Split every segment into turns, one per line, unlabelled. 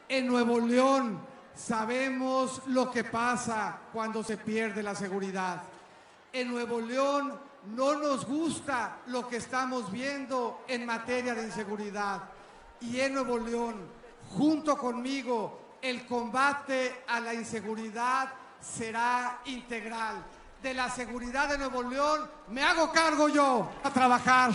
En Nuevo León sabemos lo que pasa cuando se pierde la seguridad. En Nuevo León no nos gusta lo que estamos viendo en materia de inseguridad. Y en Nuevo León, junto conmigo, el combate a la inseguridad será integral. De la seguridad de Nuevo León me hago cargo yo a trabajar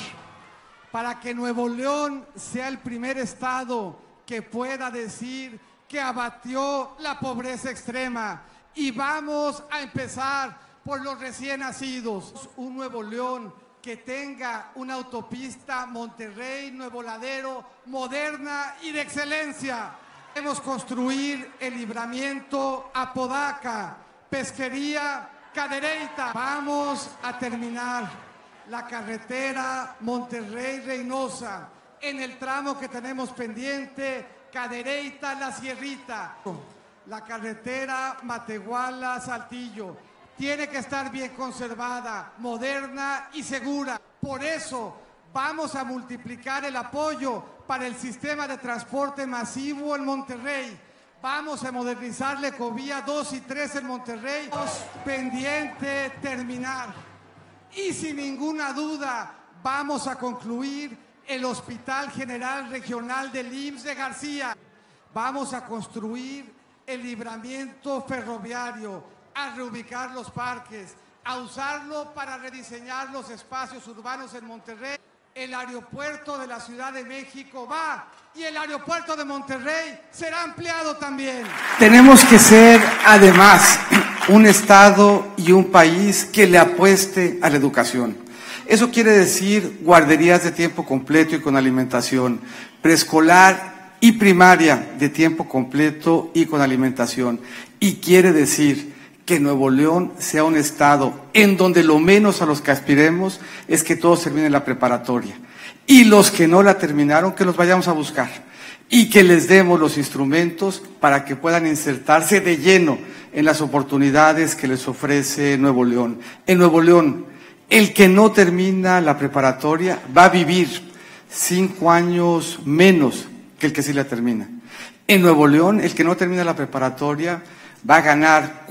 para que Nuevo León sea el primer estado que pueda decir que abatió la pobreza extrema. Y vamos a empezar por los recién nacidos. Un Nuevo León que tenga una autopista Monterrey-Nuevo Ladero moderna y de excelencia. Debemos construir el libramiento Apodaca, Pesquería, Cadereyta. Vamos a terminar la carretera Monterrey-Reynosa en el tramo que tenemos pendiente, Cadereyta-La Sierrita. La carretera Matehuala-Saltillo tiene que estar bien conservada, moderna y segura. Por eso vamos a multiplicar el apoyo para el sistema de transporte masivo en Monterrey. Vamos a modernizar la Ecovía 2 y 3 en Monterrey. Pendiente terminar. Y sin ninguna duda vamos a concluir el Hospital General Regional del IMSS de García. Vamos a construir el libramiento ferroviario, a reubicar los parques, a usarlo para rediseñar los espacios urbanos en Monterrey. El aeropuerto de la Ciudad de México va y el aeropuerto de Monterrey será ampliado también.
Tenemos que ser, además, un estado y un país que le apueste a la educación. Eso quiere decir guarderías de tiempo completo y con alimentación, preescolar y primaria de tiempo completo y con alimentación. Y quiere decir que Nuevo León sea un estado en donde lo menos a los que aspiremos es que todos terminen la preparatoria. Y los que no la terminaron, que los vayamos a buscar. Y que les demos los instrumentos para que puedan insertarse de lleno en las oportunidades que les ofrece Nuevo León. En Nuevo León, el que no termina la preparatoria va a vivir 5 años menos que el que sí la termina. En Nuevo León, el que no termina la preparatoria va a ganar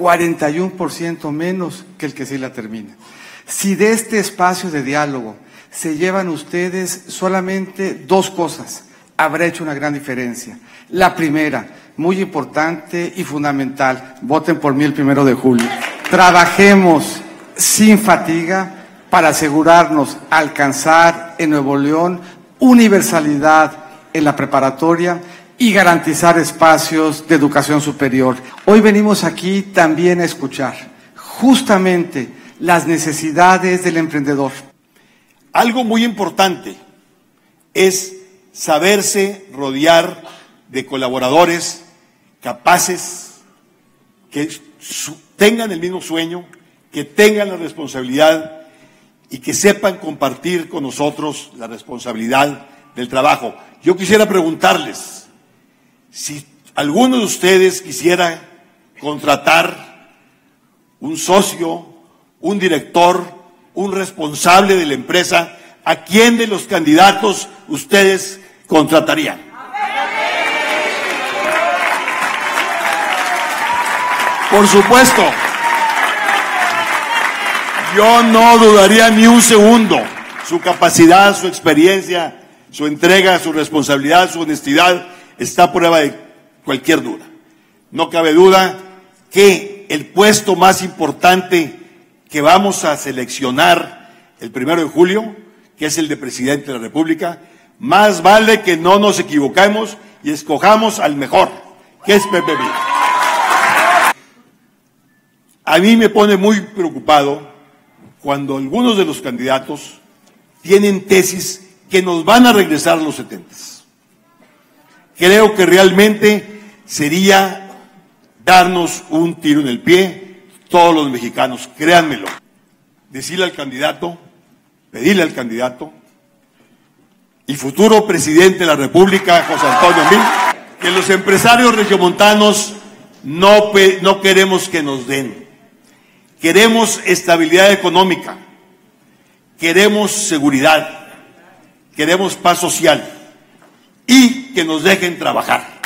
41% menos que el que sí la termina. Si de este espacio de diálogo se llevan ustedes solamente 2 cosas, habrá hecho una gran diferencia. La primera, muy importante y fundamental, voten por mí el 1 de julio. Trabajemos sin fatiga para asegurarnos alcanzar en Nuevo León universalidad en la preparatoria y garantizar espacios de educación superior. Hoy venimos aquí también a escuchar justamente las necesidades del emprendedor.
Algo muy importante es saberse rodear de colaboradores capaces, que tengan el mismo sueño, que tengan la responsabilidad y que sepan compartir con nosotros la responsabilidad del trabajo. Yo quisiera preguntarles, si alguno de ustedes quisiera contratar un socio, un director, un responsable de la empresa, ¿a quién de los candidatos ustedes contratarían? Por supuesto, yo no dudaría ni un segundo. Su capacidad, su experiencia, su entrega, su responsabilidad, su honestidad está a prueba de cualquier duda. No cabe duda que el puesto más importante que vamos a seleccionar el 1 de julio, que es el de presidente de la República, más vale que no nos equivoquemos y escojamos al mejor, que es Pepe Villa. A mí me pone muy preocupado cuando algunos de los candidatos tienen tesis que nos van a regresar a los 70s. Creo que realmente sería darnos un tiro en el pie todos los mexicanos, créanmelo. Decirle al candidato, pedirle al candidato y futuro presidente de la República, José Antonio Meade, que los empresarios regiomontanos no queremos que nos den. Queremos estabilidad económica, queremos seguridad, queremos paz social y que nos dejen trabajar.